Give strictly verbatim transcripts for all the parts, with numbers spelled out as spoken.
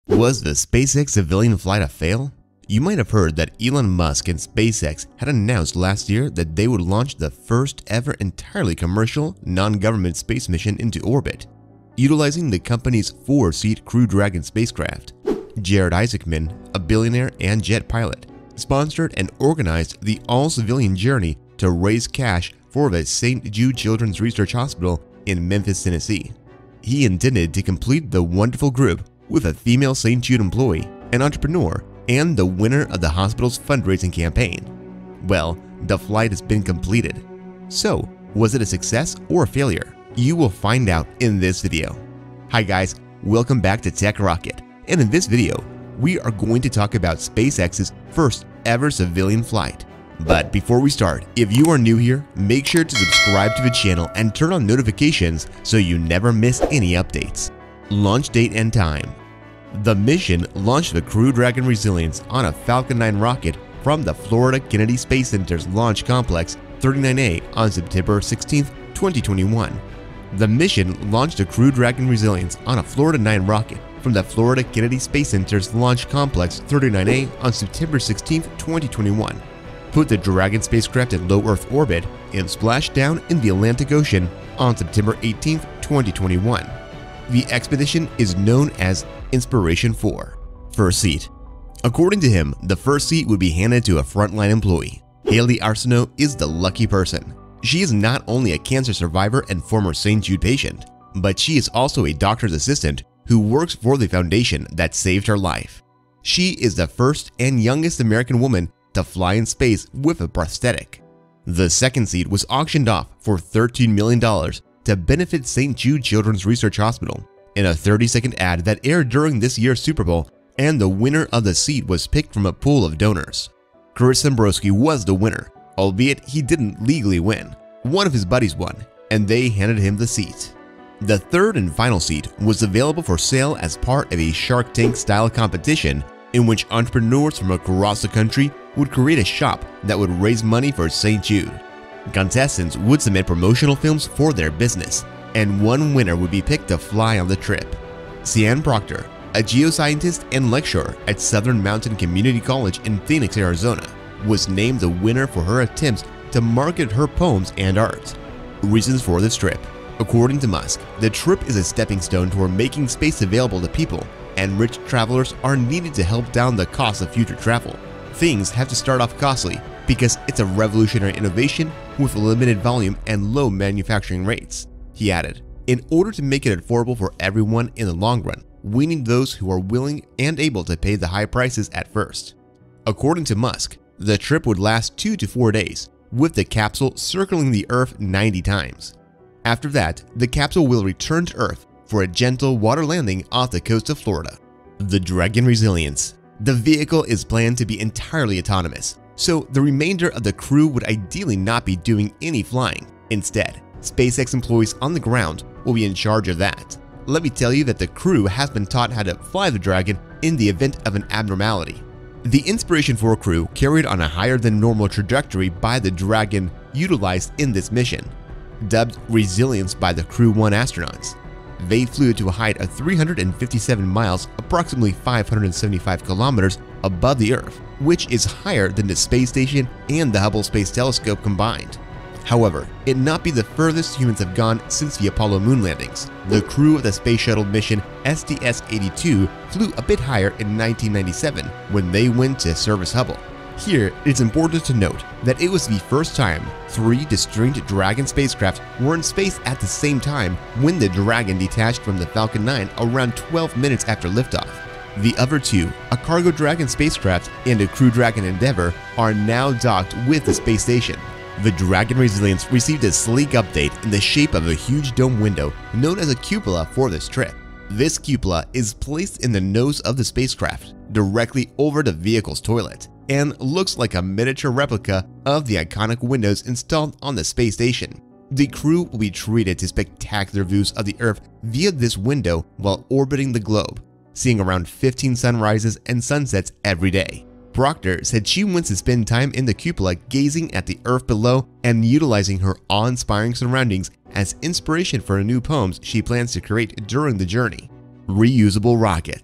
Was the SpaceX Civilian Flight a fail? You might have heard that Elon Musk and SpaceX had announced last year that they would launch the first ever entirely commercial, non-government space mission into orbit, utilizing the company's four-seat Crew Dragon spacecraft. Jared Isaacman, a billionaire and jet pilot, sponsored and organized the all-civilian journey to raise cash for the Saint Jude Children's Research Hospital in Memphis, Tennessee. He intended to complete the wonderful group with a female Saint Jude employee, an entrepreneur, and the winner of the hospital's fundraising campaign. Well, the flight has been completed. So, was it a success or a failure? You will find out in this video. Hi guys, welcome back to Tech Rocket, and in this video, we are going to talk about SpaceX's first ever civilian flight. But before we start, if you are new here, make sure to subscribe to the channel and turn on notifications so you never miss any updates. Launch date and time. The mission launched the Crew Dragon Resilience on a Falcon nine rocket from the Florida Kennedy Space Center's Launch Complex thirty-nine A on September sixteenth, twenty twenty-one. The mission launched the Crew Dragon Resilience on a Florida nine rocket from the Florida Kennedy Space Center's Launch Complex thirty-nine A on September sixteenth, twenty twenty-one. Put the Dragon spacecraft in low Earth orbit and splashed down in the Atlantic Ocean on September eighteenth, twenty twenty-one. The expedition is known as Inspiration four. First seat. According to him, the first seat would be handed to a frontline employee. Haley Arsenault is the lucky person. She is not only a cancer survivor and former Saint Jude patient, but she is also a doctor's assistant who works for the foundation that saved her life. She is the first and youngest American woman to fly in space with a prosthetic. The second seat was auctioned off for thirteen million dollars to benefit Saint Jude Children's Research Hospital in a thirty second ad that aired during this year's Super Bowl, and the winner of the seat was picked from a pool of donors. Chris Dombrowski was the winner, albeit he didn't legally win. One of his buddies won, and they handed him the seat. The third and final seat was available for sale as part of a Shark Tank-style competition in which entrepreneurs from across the country would create a shop that would raise money for Saint Jude. Contestants would submit promotional films for their business, and one winner would be picked to fly on the trip. Sian Proctor, a geoscientist and lecturer at Southern Mountain Community College in Phoenix, Arizona, was named the winner for her attempts to market her poems and art. Reasons for this trip. According to Musk, the trip is a stepping stone toward making space available to people, and rich travelers are needed to help down the cost of future travel. Things have to start off costly because it's a revolutionary innovation with limited volume and low manufacturing rates. He added, "In order to make it affordable for everyone in the long run, we need those who are willing and able to pay the high prices at first." According to Musk, the trip would last two to four days, with the capsule circling the Earth ninety times. After that, the capsule will return to Earth for a gentle water landing off the coast of Florida. The Dragon Resilience. The vehicle is planned to be entirely autonomous, so the remainder of the crew would ideally not be doing any flying. Instead, SpaceX employees on the ground will be in charge of that. Let me tell you that the crew has been taught how to fly the Dragon in the event of an abnormality. The Inspiration four crew carried on a higher than normal trajectory by the Dragon utilized in this mission, dubbed Resilience by the Crew one astronauts. They flew to a height of three hundred fifty-seven miles, approximately five hundred seventy-five kilometers above the Earth, which is higher than the space station and the Hubble Space Telescope combined. However, it not be the furthest humans have gone since the Apollo moon landings. The crew of the Space Shuttle mission S T S eighty-two flew a bit higher in nineteen ninety-seven when they went to service Hubble. Here, it's important to note that it was the first time three distinct Dragon spacecraft were in space at the same time when the Dragon detached from the Falcon nine around twelve minutes after liftoff. The other two, a Cargo Dragon spacecraft and a Crew Dragon Endeavour, are now docked with the space station. The Dragon Resilience received a sleek update in the shape of a huge dome window known as a cupola for this trip. This cupola is placed in the nose of the spacecraft, directly over the vehicle's toilet, and looks like a miniature replica of the iconic windows installed on the space station. The crew will be treated to spectacular views of the Earth via this window while orbiting the globe, seeing around fifteen sunrises and sunsets every day. Proctor said she wants to spend time in the cupola gazing at the Earth below and utilizing her awe-inspiring surroundings as inspiration for new poems she plans to create during the journey. Reusable rockets.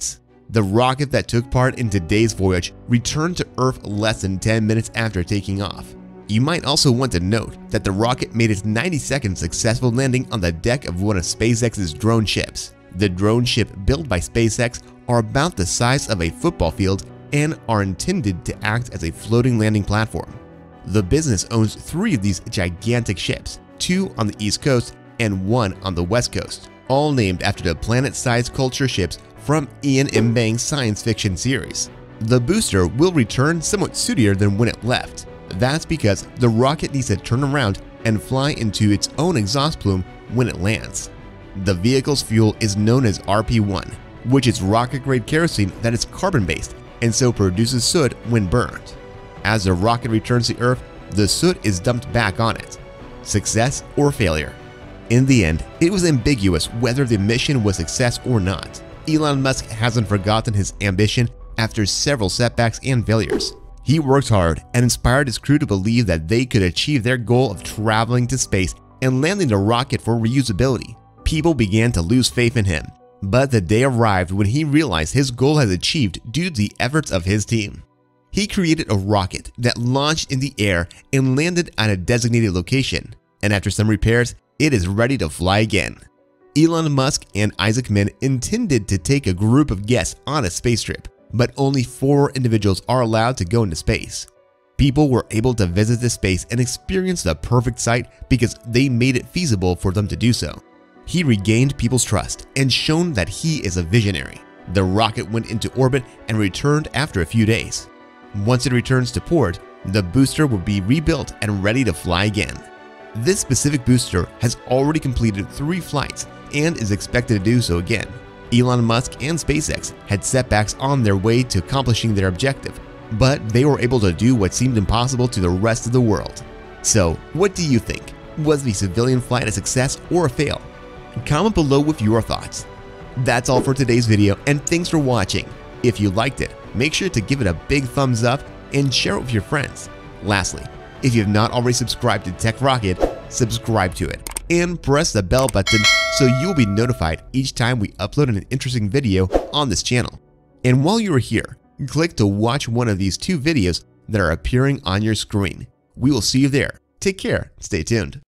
The rocket that took part in today's voyage returned to Earth less than ten minutes after taking off. You might also want to note that the rocket made its ninety second successful landing on the deck of one of SpaceX's drone ships. The drone ship built by SpaceX are about the size of a football field and are intended to act as a floating landing platform. The business owns three of these gigantic ships, two on the East Coast and one on the West Coast, all named after the planet-sized culture ships from Ian M. Bang's science fiction series. The booster will return somewhat sooner than when it left. That's because the rocket needs to turn around and fly into its own exhaust plume when it lands. The vehicle's fuel is known as R P one, which is rocket-grade kerosene that is carbon-based and so produces soot when burned. As the rocket returns to Earth, the soot is dumped back on it. Success or failure? In the end, it was ambiguous whether the mission was a success or not. Elon Musk hasn't forgotten his ambition after several setbacks and failures. He worked hard and inspired his crew to believe that they could achieve their goal of traveling to space and landing the rocket for reusability. People began to lose faith in him, but the day arrived when he realized his goal was achieved due to the efforts of his team. He created a rocket that launched in the air and landed at a designated location, and after some repairs, it is ready to fly again. Elon Musk and Isaac Min intended to take a group of guests on a space trip, but only four individuals are allowed to go into space. People were able to visit the space and experience the perfect site because they made it feasible for them to do so. He regained people's trust and shown that he is a visionary. The rocket went into orbit and returned after a few days. Once it returns to port, the booster will be rebuilt and ready to fly again. This specific booster has already completed three flights and is expected to do so again. Elon Musk and SpaceX had setbacks on their way to accomplishing their objective, but they were able to do what seemed impossible to the rest of the world. So, what do you think? Was the civilian flight a success or a fail? Comment below with your thoughts. That's all for today's video, and thanks for watching. If you liked it, make sure to give it a big thumbs up and share it with your friends. Lastly, if you have not already subscribed to Tech Rocket, subscribe to it and press the bell button so you'll be notified each time we upload an interesting video on this channel. And while you are here, click to watch one of these two videos that are appearing on your screen. We will see you there. Take care. Stay tuned.